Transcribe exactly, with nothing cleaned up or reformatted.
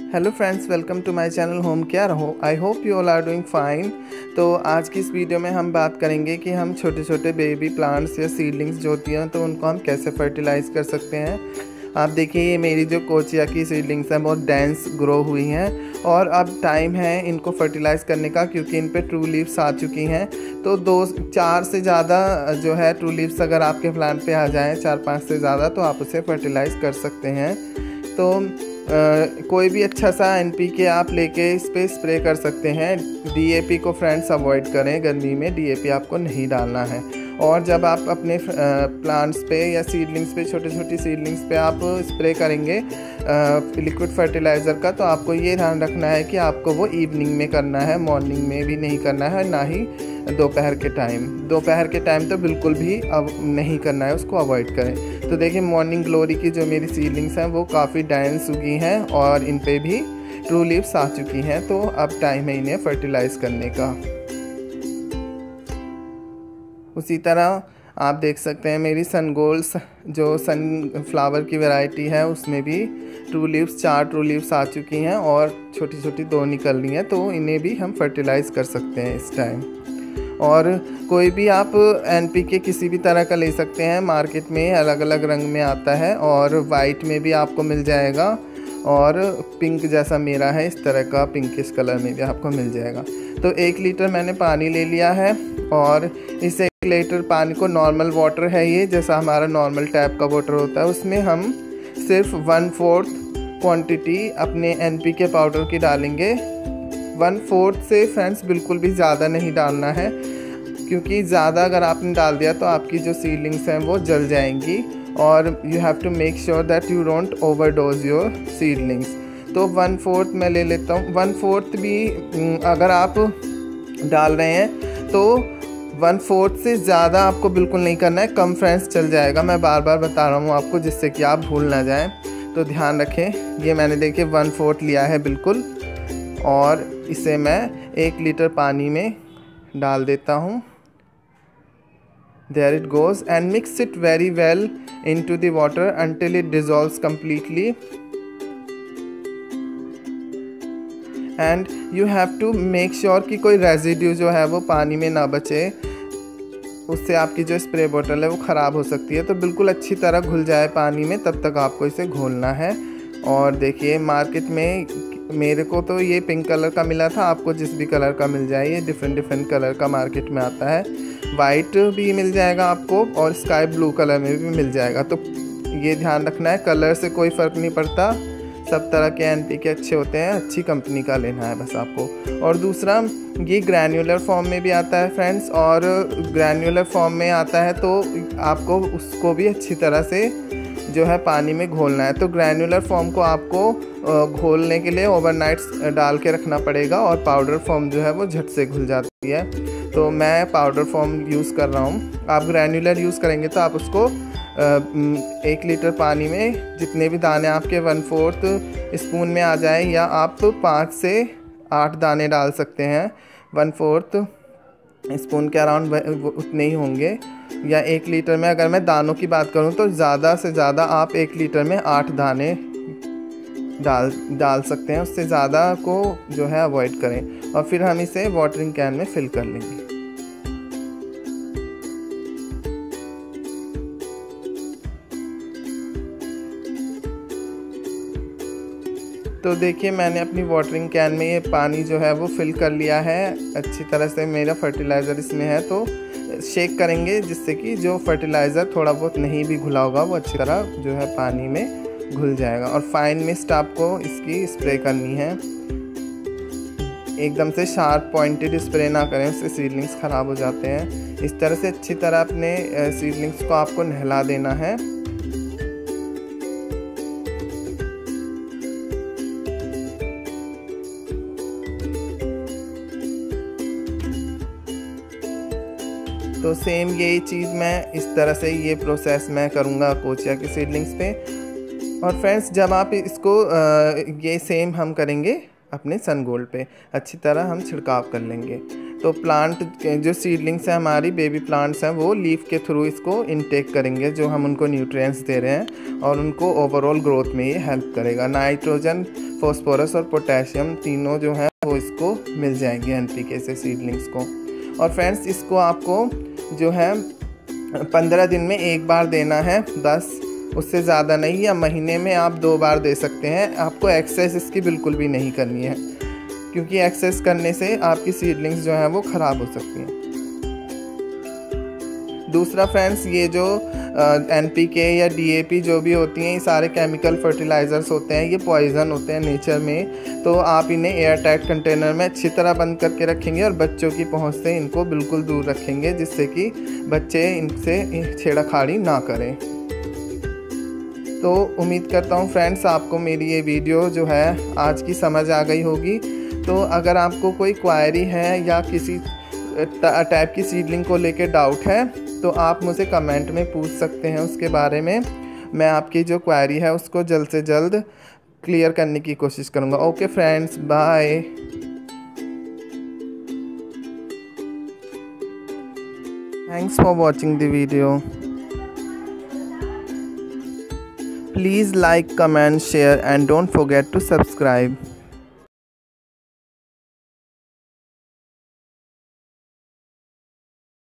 Hello friends, welcome to my channel home care. हो I hope you all are doing fine. तो आज की इस वीडियो में हम बात करेंगे कि हम छोटे छोटे बेबी प्लांट्स या सीडलिंग्स जो होती हैं तो उनको हम कैसे फर्टिलाइज़ कर सकते हैं। आप देखिए, ये मेरी जो कोचिया की सीडलिंग्स हैं बहुत डेंस ग्रो हुई हैं और अब टाइम है इनको फर्टिलाइज़ करने का, क्योंकि इन पे ट्रू लीव्स आ चुकी हैं। तो दो चार से ज़्यादा जो है ट्रू लीव्स अगर आपके प्लांट पे आ जाएं, चार पाँच से ज़्यादा, तो आप उसे फर्टिलाइज़ कर सकते हैं। तो Uh, कोई भी अच्छा सा एन पी के आप लेके इस पर स्प्रे कर सकते हैं। डी ए पी को फ्रेंड्स अवॉइड करें, गर्मी में डी ए पी आपको नहीं डालना है। और जब आप अपने प्लांट्स पे या सीडलिंग्स पे, छोटी छोटी सीडलिंग्स पे आप स्प्रे करेंगे लिक्विड फर्टिलाइज़र का, तो आपको ये ध्यान रखना है कि आपको वो इवनिंग में करना है, मॉर्निंग में भी नहीं करना है, ना ही दोपहर के टाइम। दोपहर के टाइम तो बिल्कुल भी अब नहीं करना है, उसको अवॉइड करें। तो देखिए, मॉर्निंग ग्लोरी की जो मेरी सीडलिंग्स हैं वो काफ़ी डेंस उगी हैं और इन पे भी ट्रू लीव्स आ चुकी हैं। तो अब टाइम है इन्हें फर्टिलाइज़ करने का। उसी तरह आप देख सकते हैं मेरी सन गोल्ड्स जो सन फ्लावर की वैरायटी है उसमें भी ट्रू लीव्स, चार ट्रू लीव्स आ चुकी हैं और छोटी छोटी दो निकल रही हैं। तो इन्हें भी हम फर्टिलाइज़ कर सकते हैं इस टाइम। और कोई भी आप एन पी के किसी भी तरह का ले सकते हैं, मार्केट में अलग अलग रंग में आता है और वाइट में भी आपको मिल जाएगा और पिंक जैसा मेरा है इस तरह का पिंकिश कलर में भी आपको मिल जाएगा। तो एक लीटर मैंने पानी ले लिया है और इस एक लीटर पानी को, नॉर्मल वाटर है ये, जैसा हमारा नॉर्मल टैप का वाटर होता है, उसमें हम सिर्फ वन फोर्थ क्वांटिटी अपने एन पी के पाउडर की डालेंगे। वन फोर्थ से फ्रेंड्स बिल्कुल भी ज़्यादा नहीं डालना है, क्योंकि ज़्यादा अगर आपने डाल दिया तो आपकी जो सीडलिंग्स हैं वो जल जाएंगी और you have to make sure that you don't overdose your seedlings. तो वन फोर्थ मैं ले लेता हूँ। वन फोर्थ भी अगर आप डाल रहे हैं तो वन फोर्थ से ज़्यादा आपको बिल्कुल नहीं करना है, कम फ्रेंड्स चल जाएगा। मैं बार बार बता रहा हूँ आपको, जिससे कि आप भूल ना जाएं। तो ध्यान रखें, ये मैंने देखिए वन फोर्थ लिया है बिल्कुल, और इसे मैं एक लीटर पानी में डाल देता हूँ। There it goes, and mix it very well into the water until it dissolves completely. And you have to make sure कि कोई residue जो है वो पानी में ना बचे, उससे आपकी जो स्प्रे बोतल है वो ख़राब हो सकती है। तो बिल्कुल अच्छी तरह घुल जाए पानी में, तब तक आपको इसे घोलना है। और देखिए, मार्केट में मेरे को तो ये पिंक कलर का मिला था, आपको जिस भी कलर का मिल जाए, ये डिफरेंट डिफरेंट कलर का मार्केट में आता है। वाइट भी मिल जाएगा आपको और स्काई ब्लू कलर में भी मिल जाएगा। तो ये ध्यान रखना है, कलर से कोई फ़र्क नहीं पड़ता, सब तरह के एन पी के अच्छे होते हैं, अच्छी कंपनी का लेना है बस आपको। और दूसरा, ये ग्रैन्युलर फॉर्म में भी आता है फ्रेंड्स, और ग्रैन्युलर फॉर्म में आता है तो आपको उसको भी अच्छी तरह से जो है पानी में घोलना है। तो ग्रैन्युलर फॉर्म को आपको घोलने के लिए ओवरनाइट डाल के रखना पड़ेगा और पाउडर फॉर्म जो है वो झट से घुल जाती है। तो मैं पाउडर फॉर्म यूज़ कर रहा हूँ। आप ग्रैन्युलर यूज़ करेंगे तो आप उसको एक लीटर पानी में जितने भी दाने आपके वन फोर्थ स्पून में आ जाए, या आप पाँच से आठ दाने डाल सकते हैं, वन फोर्थ स्पून के अराउंड उतने ही होंगे। या एक लीटर में अगर मैं दानों की बात करूं तो ज़्यादा से ज़्यादा आप एक लीटर में आठ दाने डाल डाल सकते हैं, उससे ज़्यादा को जो है अवॉइड करें। और फिर हम इसे वाटरिंग कैन में फिल कर लेंगे। तो देखिए, मैंने अपनी वाटरिंग कैन में ये पानी जो है वो फिल कर लिया है अच्छी तरह से। मेरा फर्टिलाइज़र इसमें है, तो शेक करेंगे जिससे कि जो फर्टिलाइज़र थोड़ा बहुत नहीं भी घुला होगा वो अच्छी तरह जो है पानी में घुल जाएगा। और फाइन मिस्ट आपको इसकी स्प्रे करनी है, एकदम से शार्प पॉइंटेड स्प्रे ना करें, उससे सीडलिंग्स ख़राब हो जाते हैं। इस तरह से अच्छी तरह अपने सीडलिंग्स को आपको नहला देना है। तो सेम यही चीज़ मैं इस तरह से ये प्रोसेस मैं करूँगा कोचिया की सीडलिंग्स पे। और फ्रेंड्स, जब आप इसको ये सेम हम करेंगे अपने सन गोल्ड पे, अच्छी तरह हम छिड़काव कर लेंगे। तो प्लांट जो सीडलिंग्स हैं हमारी बेबी प्लांट्स हैं वो लीफ के थ्रू इसको इनटेक करेंगे, जो हम उनको न्यूट्रिएंट्स दे रहे हैं, और उनको ओवरऑल ग्रोथ में ये हेल्प करेगा। नाइट्रोजन, फॉस्फोरस और पोटेशियम तीनों जो हैं वो इसको मिल जाएंगे एनपीके से सीडलिंग्स को। और फ्रेंड्स इसको आपको जो है पंद्रह दिन में एक बार देना है, बस उससे ज़्यादा नहीं, या महीने में आप दो बार दे सकते हैं। आपको एक्सेस इसकी बिल्कुल भी नहीं करनी है, क्योंकि एक्सेस करने से आपकी सीडलिंग्स जो हैं वो ख़राब हो सकती हैं। दूसरा फ्रेंड्स, ये जो एनपीके या डीएपी जो भी होती हैं, ये सारे केमिकल फर्टिलाइज़र्स होते हैं, ये पॉइज़न होते हैं नेचर में। तो आप इन्हें एयर टाइट कंटेनर में अच्छी तरह बंद करके रखेंगे और बच्चों की पहुंच से इनको बिल्कुल दूर रखेंगे, जिससे कि बच्चे इनसे छेड़खानी ना करें। तो उम्मीद करता हूँ फ्रेंड्स आपको मेरी ये वीडियो जो है आज की समझ आ गई होगी। तो अगर आपको कोई क्वायरी है या किसी टाइप की सीडलिंग को लेके डाउट है तो आप मुझे कमेंट में पूछ सकते हैं उसके बारे में। मैं आपकी जो क्वायरी है उसको जल्द से जल्द क्लियर करने की कोशिश करूँगा। Okay friends, bye. Thanks for watching the video. Please like, comment, share and don't forget to subscribe.